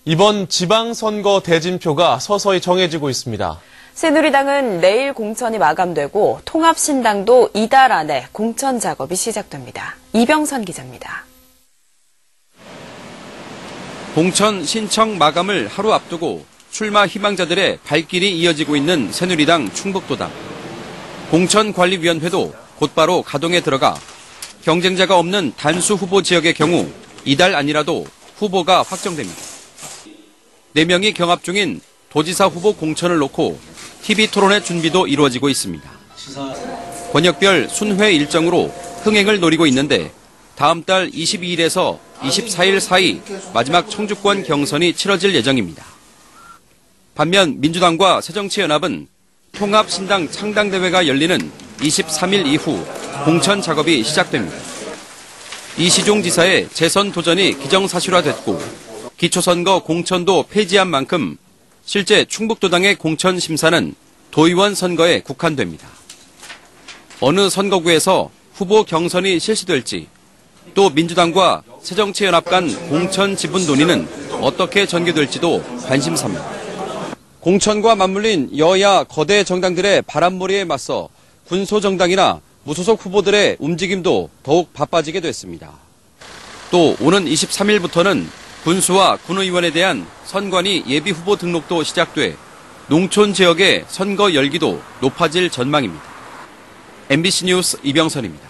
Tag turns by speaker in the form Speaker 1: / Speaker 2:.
Speaker 1: 이번 지방선거 대진표가 서서히 정해지고 있습니다.
Speaker 2: 새누리당은 내일 공천이 마감되고 통합신당도 이달 안에 공천 작업이 시작됩니다. 이병선 기자입니다.
Speaker 3: 공천 신청 마감을 하루 앞두고 출마 희망자들의 발길이 이어지고 있는 새누리당 충북도당. 공천관리위원회도 곧바로 가동에 들어가 경쟁자가 없는 단수 후보 지역의 경우 이달 안이라도 후보가 확정됩니다. 4명이 경합 중인 도지사 후보 공천을 놓고 TV 토론회 준비도 이루어지고 있습니다. 권역별 순회 일정으로 흥행을 노리고 있는데 다음 달 22일에서 24일 사이 마지막 청주권 경선이 치러질 예정입니다. 반면 민주당과 새정치연합은 통합신당 창당대회가 열리는 23일 이후 공천 작업이 시작됩니다. 이시종 지사의 재선 도전이 기정사실화됐고 기초선거 공천도 폐지한 만큼 실제 충북도당의 공천 심사는 도의원 선거에 국한됩니다. 어느 선거구에서 후보 경선이 실시될지 또 민주당과 새정치연합 간 공천 지분 논의는 어떻게 전개될지도 관심사입니다. 공천과 맞물린 여야 거대 정당들의 바람몰이에 맞서 군소정당이나 무소속 후보들의 움직임도 더욱 바빠지게 됐습니다. 또 오는 23일부터는 군수와 군의원에 대한 선관위 예비후보 등록도 시작돼 농촌 지역의 선거 열기도 높아질 전망입니다. MBC 뉴스 이병선입니다.